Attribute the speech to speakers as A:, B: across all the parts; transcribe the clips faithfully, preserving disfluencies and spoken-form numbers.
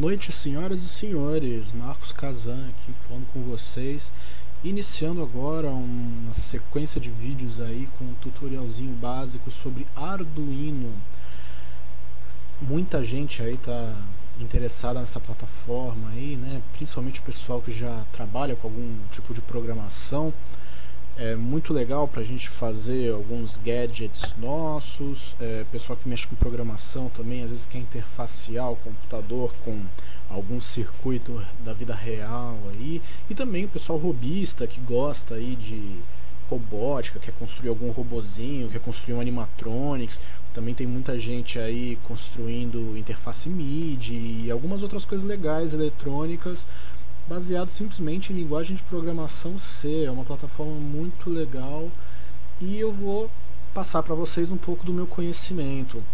A: noite, senhoras e senhores. Marcos Kazan aqui falando com vocês, iniciando agora uma sequência de vídeos aí com um tutorialzinho básico sobre Arduino. Muita gente aí tá interessada nessa plataforma aí, né? Principalmente o pessoal que já trabalha com algum tipo de programação. É muito legal para a gente fazer alguns gadgets nossos, é, pessoal que mexe com programação também, às vezes quer interfacear o computador com algum circuito da vida real aí, e também o pessoal robista que gosta aí de robótica, quer construir algum robozinho, quer construir um animatronics. Também tem muita gente aí construindo interface MIDI e algumas outras coisas legais eletrônicas, baseado simplesmente em linguagem de programação C. É uma plataforma muito legal e eu vou passar para vocês um pouco do meu conhecimento.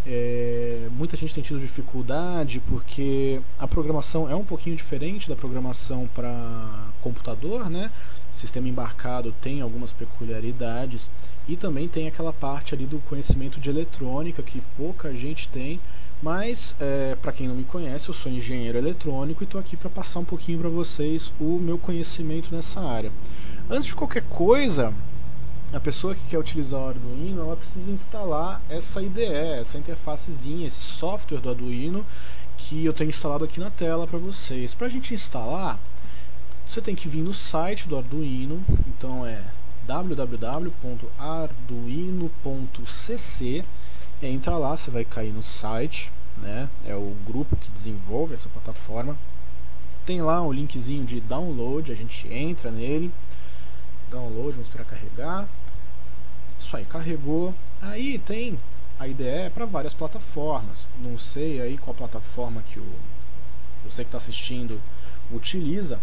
A: É, muita gente tem tido dificuldade porque a programação é um pouquinho diferente da programação para computador, né? O sistema embarcado tem algumas peculiaridades e também tem aquela parte ali do conhecimento de eletrônica que pouca gente tem. Mas, é, para quem não me conhece, eu sou engenheiro eletrônico e estou aqui para passar um pouquinho para vocês o meu conhecimento nessa área. Antes de qualquer coisa, a pessoa que quer utilizar o Arduino, ela precisa instalar essa I D E, essa interfacezinha, esse software do Arduino que eu tenho instalado aqui na tela para vocês. Para a gente instalar, você tem que vir no site do Arduino, então é w w w ponto arduino ponto c c. Entra lá, você vai cair no site, né? É o grupo que desenvolve essa plataforma. Tem lá um linkzinho de download, a gente entra nele. Download, vamos esperar carregar. Isso aí, carregou. Aí tem a I D E para várias plataformas. Não sei aí qual plataforma que o, você que está assistindo utiliza,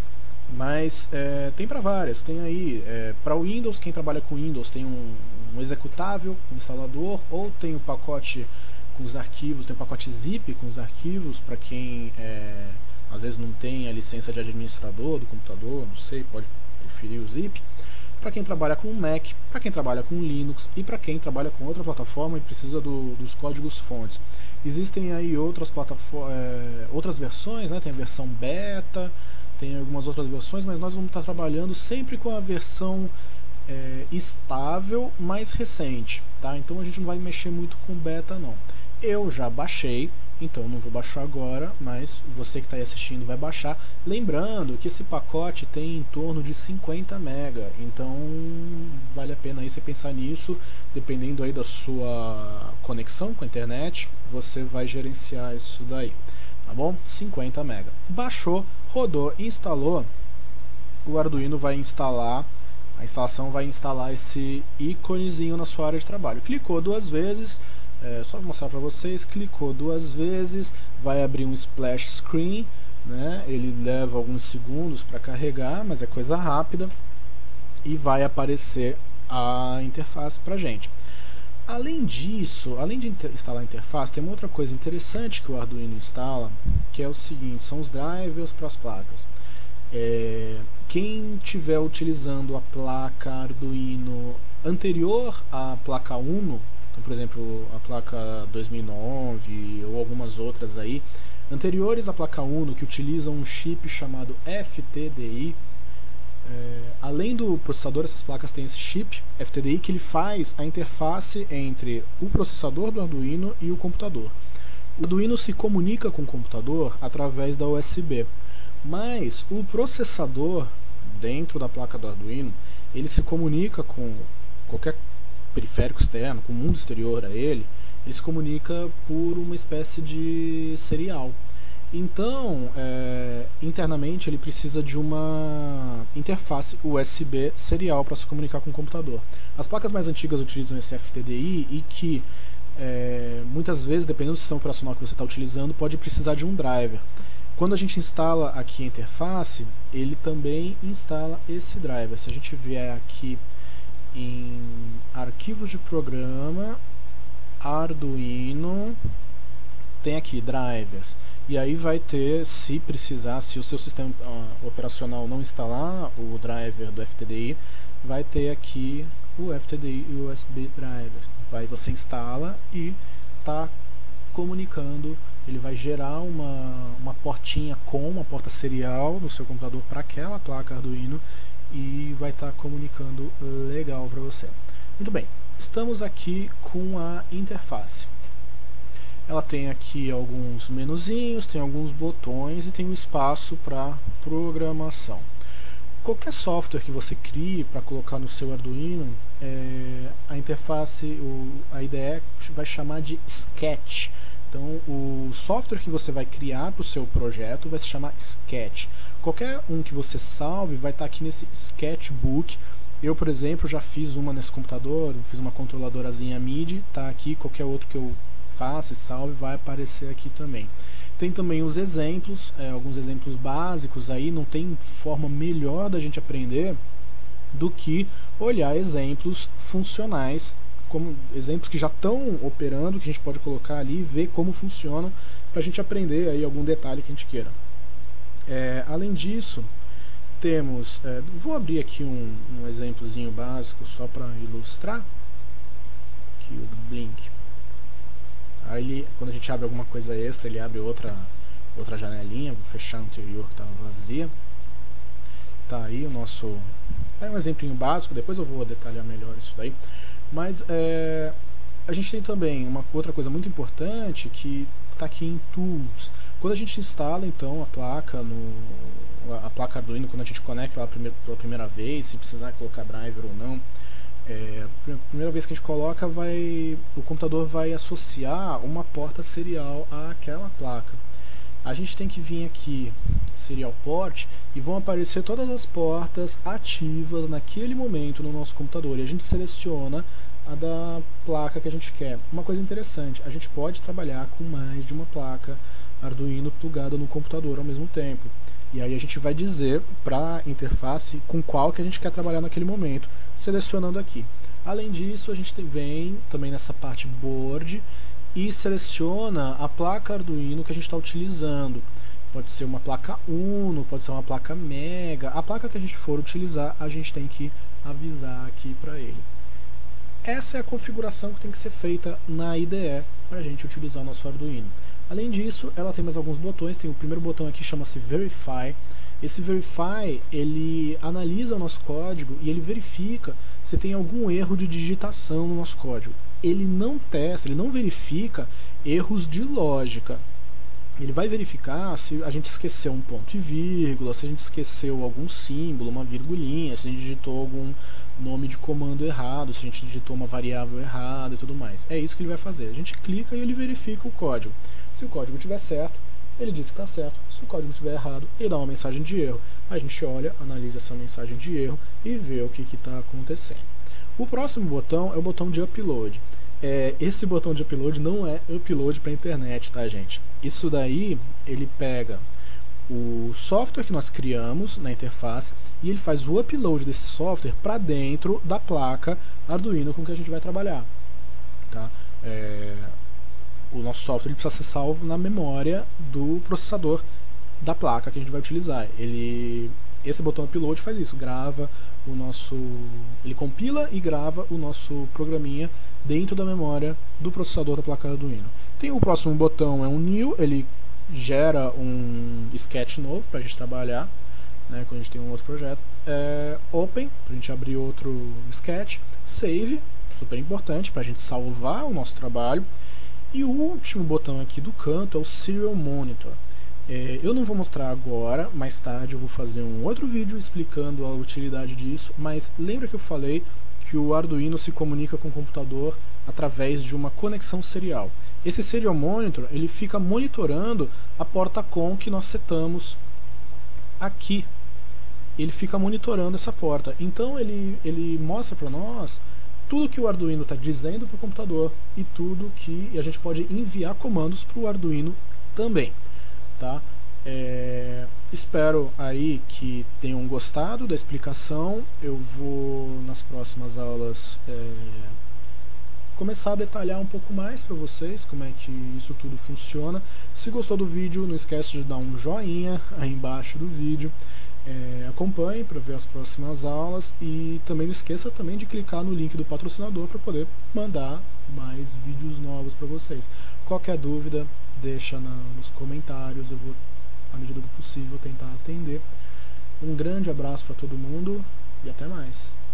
A: mas é, tem para várias. Tem aí é, para o Windows, quem trabalha com Windows tem um, um executável, um instalador, ou tem o pacote com os arquivos, tem o pacote zip com os arquivos para quem é, às vezes não tem a licença de administrador do computador, não sei, pode preferir o zip. Para quem trabalha com Mac, para quem trabalha com Linux e para quem trabalha com outra plataforma e precisa do, dos códigos fontes. Existem aí outras plataformas, é, outras versões, né? Tem a versão beta, tem algumas outras versões, mas nós vamos estar trabalhando sempre com a versão é, estável mais recente, tá? Então a gente não vai mexer muito com beta não. Eu já baixei, então não vou baixar agora, mas você que está aí assistindo vai baixar. Lembrando que esse pacote tem em torno de cinquenta mega, então vale a pena aí você pensar nisso, dependendo aí da sua conexão com a internet, você vai gerenciar isso daí, tá bom? cinquenta mega. Baixou, rodou, instalou, o Arduino vai instalar, a instalação vai instalar esse íconezinho na sua área de trabalho. Clicou duas vezes, é, só vou mostrar para vocês, clicou duas vezes, vai abrir um splash screen, né? Ele leva alguns segundos para carregar, mas é coisa rápida, e vai aparecer a interface para gente. Além disso, além de instalar a interface, tem uma outra coisa interessante que o Arduino instala, que é o seguinte, são os drivers para as placas. É, quem estiver utilizando a placa Arduino anterior à placa Uno, então, por exemplo, a placa dois mil e nove ou algumas outras aí, anteriores à placa Uno, que utilizam um chip chamado F T D I, É, além do processador, essas placas têm esse chip F T D I que ele faz a interface entre o processador do Arduino e o computador. O Arduino se comunica com o computador através da U S B, mas o processador dentro da placa do Arduino, ele se comunica com qualquer periférico externo, com o mundo exterior a ele, ele se comunica por uma espécie de serial. Então, é, internamente ele precisa de uma interface U S B serial para se comunicar com o computador. As placas mais antigas utilizam esse F T D I e que é, muitas vezes, dependendo do sistema operacional que você está utilizando, pode precisar de um driver. Quando a gente instala aqui a interface, ele também instala esse driver. Se a gente vier aqui em arquivos de programa, Arduino, tem aqui drivers. E aí vai ter, se precisar, se o seu sistema uh, operacional não instalar o driver do F T D I, vai ter aqui o F T D I e o U S B driver. Aí você instala e está comunicando ele vai gerar uma, uma portinha com uma porta serial no seu computador para aquela placa Arduino e vai estar tá comunicando legal para você. Muito bem, estamos aqui com a interface. Ela tem aqui alguns menuzinhos, tem alguns botões e tem um espaço para programação. Qualquer software que você crie para colocar no seu Arduino, é, a interface, o, a I D E vai chamar de Sketch. Então, o software que você vai criar para o seu projeto vai se chamar Sketch. Qualquer um que você salve vai estar aqui nesse Sketchbook. Eu, por exemplo, já fiz uma nesse computador, fiz uma controladorazinha M I D I, tá aqui. Qualquer outro que eu faça e salve vai aparecer aqui também. Tem também os exemplos, é, alguns exemplos básicos aí, não tem forma melhor da gente aprender do que olhar exemplos funcionais, como exemplos que já estão operando, que a gente pode colocar ali e ver como funcionam, para a gente aprender aí algum detalhe que a gente queira. É, além disso, temos, é, vou abrir aqui um, um exemplozinho básico só para ilustrar, aqui o Blink. Aí ele, quando a gente abre alguma coisa extra, ele abre outra, outra janelinha, vou fechar a anterior que estava vazia. Tá aí o nosso, é um exemplinho básico, depois eu vou detalhar melhor isso daí. Mas é, a gente tem também uma outra coisa muito importante que está aqui em Tools. Quando a gente instala então a placa, no, a placa Arduino, quando a gente conecta ela primeira, pela primeira vez, se precisar colocar driver ou não, é, a primeira vez que a gente coloca, vai, o computador vai associar uma porta serial àquela placa. A gente tem que vir aqui, Serial Port, e vão aparecer todas as portas ativas naquele momento no nosso computador. E a gente seleciona a da placa que a gente quer. Uma coisa interessante, a gente pode trabalhar com mais de uma placa Arduino plugada no computador ao mesmo tempo. E aí a gente vai dizer para a interface com qual que a gente quer trabalhar naquele momento, selecionando aqui. Além disso, a gente vem também nessa parte Board e seleciona a placa Arduino que a gente está utilizando. Pode ser uma placa Uno, pode ser uma placa Mega. A placa que a gente for utilizar, a gente tem que avisar aqui para ele. Essa é a configuração que tem que ser feita na I D E para a gente utilizar o nosso Arduino. Além disso, ela tem mais alguns botões. Tem o primeiro botão aqui, chama-se Verify. Esse Verify, ele analisa o nosso código e ele verifica se tem algum erro de digitação no nosso código. Ele não testa, ele não verifica erros de lógica. Ele vai verificar se a gente esqueceu um ponto e vírgula, se a gente esqueceu algum símbolo, uma virgulinha, se a gente digitou algum nome de comando errado, se a gente digitou uma variável errada e tudo mais. É isso que ele vai fazer. A gente clica e ele verifica o código. Se o código estiver certo, ele diz que está certo. Se o código estiver errado, ele dá uma mensagem de erro. A gente olha, analisa essa mensagem de erro e vê o que está acontecendo. O próximo botão é o botão de Upload. É, esse botão de Upload não é Upload para a internet, tá, gente? Isso daí, ele pega o software que nós criamos na interface e ele faz o upload desse software para dentro da placa Arduino com que a gente vai trabalhar, tá? É, o nosso software ele precisa ser salvo na memória do processador da placa que a gente vai utilizar. Ele, esse botão upload faz isso, grava o nosso, ele compila e grava o nosso programinha dentro da memória do processador da placa Arduino. Tem o próximo botão, é um New, ele gera um sketch novo para a gente trabalhar, né, quando a gente tem um outro projeto. É, open, para a gente abrir outro sketch. Save, super importante para a gente salvar o nosso trabalho. E o último botão aqui do canto é o Serial Monitor. É, eu não vou mostrar agora, mais tarde eu vou fazer um outro vídeo explicando a utilidade disso, mas lembra que eu falei que o Arduino se comunica com o computador através de uma conexão serial. Esse Serial Monitor, ele fica monitorando a porta COM que nós setamos aqui. Ele fica monitorando essa porta. Então ele, ele mostra para nós tudo que o Arduino está dizendo para o computador e tudo que e a gente pode enviar comandos para o Arduino também, tá? É, espero aí que tenham gostado da explicação. Eu vou nas próximas aulas é, começar a detalhar um pouco mais para vocês como é que isso tudo funciona. Se gostou do vídeo, não esquece de dar um joinha aí embaixo do vídeo. É, acompanhe para ver as próximas aulas e também não esqueça também de clicar no link do patrocinador para poder mandar mais vídeos novos para vocês. Qualquer dúvida, deixa na, nos comentários, eu vou, à medida do possível, tentar atender. Um grande abraço para todo mundo e até mais.